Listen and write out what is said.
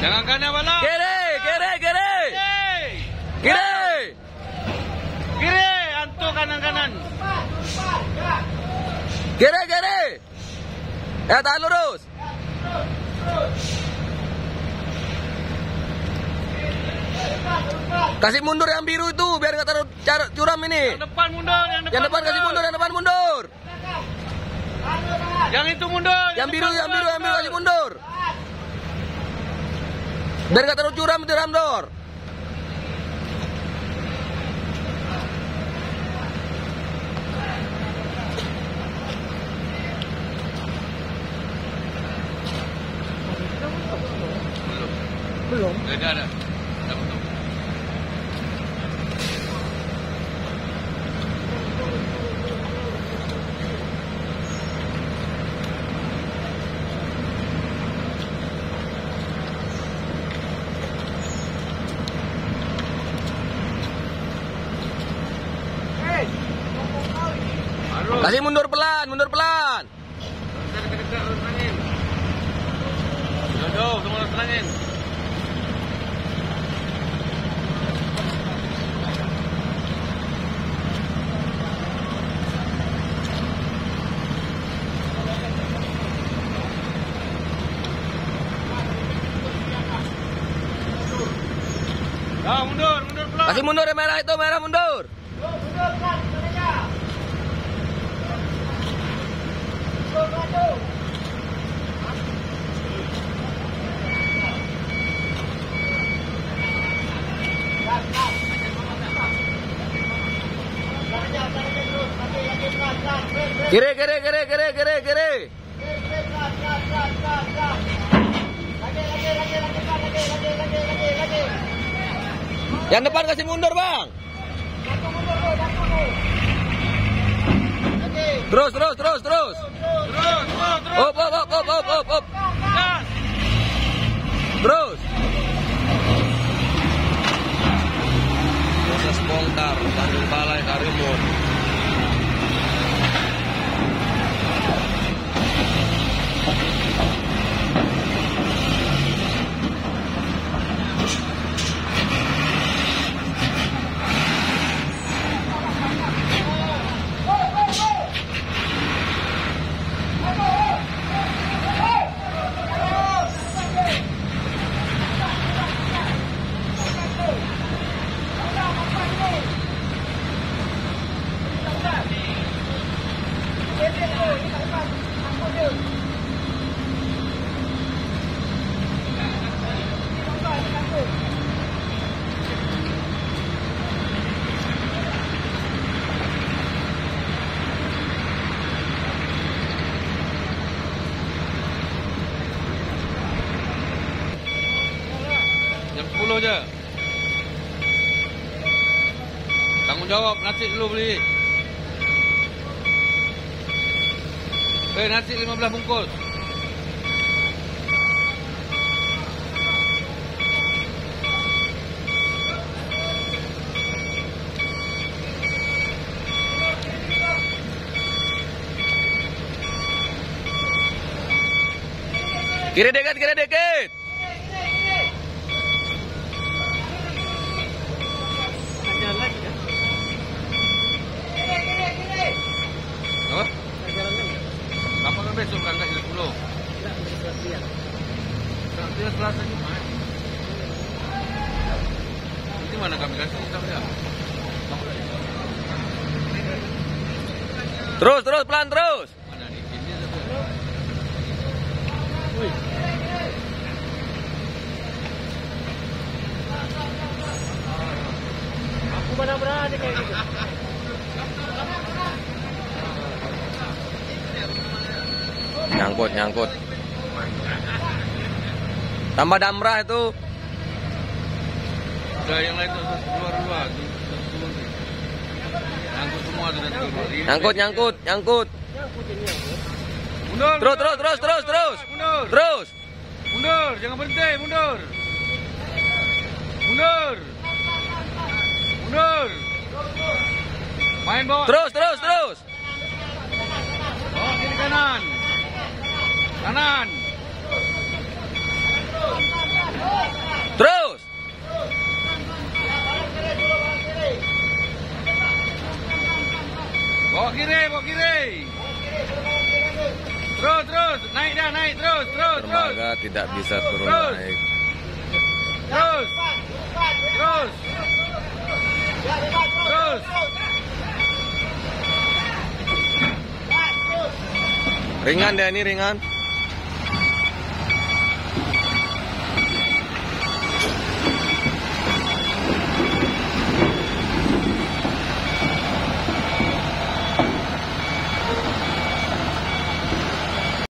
Jangan kanan balap. Kiri, kiri, kiri. Kiri. Kiri, antuk kanan-kanan. Kiri, kiri. Ya, tahan lurus. Kasih mundur yang biru itu biar nggak taruh curam ini. Yang depan mundur, Yang depan kasih mundur, yang depan mundur. Yang itu mundur. Yang biru kasih mundur. Biar nggak taruh curam itu ramdor. Belum. Tidak ada. Kasih mundur pelan, mundur pelan. Jauh, semua tenangin. Ah, mundur pelan. Kasih mundur yang merah itu, merah mundur. Mundur pelan, sebenarnya. Kiri, kiri, kiri, kiri, kiri, kiri. Yang depan kasih mundur, Bang. Terus. Op. Terus. Proses bongkar Tanjung Balai Karimun. Jam 10 aja. Tanggung jawab, nasi dulu beli. Nasi 15 bungkus. Kiri dikit. Apa? Kapan kan besok berangkat jam 10? Tidak, Selasa Jumat. Ini mana kami kasih kita? Terus, pelan terus. Mana di sini ada. Aku mana berani kayak gitu. Nyangkut. Tambah damrah itu. Udah yang lain tuh keluar. Nyangkut semua sudah keluar. Nyangkut. Mundur. Terus. Mundur, jangan berhenti, mundur. Main bawah. Terus. Bawah kiri kanan. Terus. Bawa kiri, bawa kiri. Terus, naik dah, naik, terus. Dermaga tidak bisa turun Terus. naik. Terus. Ringan dia ini, ringan.